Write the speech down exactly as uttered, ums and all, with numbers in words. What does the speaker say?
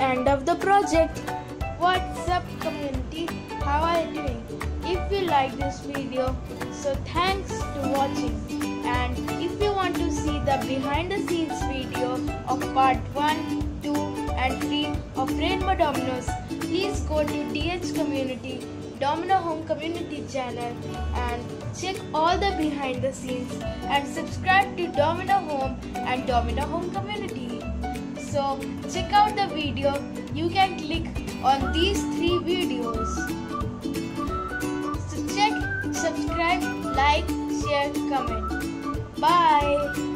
end of the project. What's up community? How are you doing? If you like this video, so thanks to watching. And if you want to see the behind the scenes video of part one, two and three of Rainbow Dominoes, please go to D H Community, Domino Home Community channel and check all the behind the scenes and subscribe to Domino Home and Domino Home Community. So check out the video. You can click on these three videos. So check, subscribe, like, share, comment. Bye.